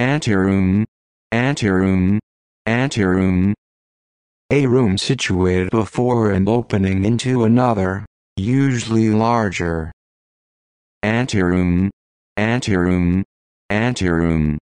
Anteroom, anteroom, anteroom. A room situated before and opening into another, usually larger. Anteroom, anteroom, anteroom.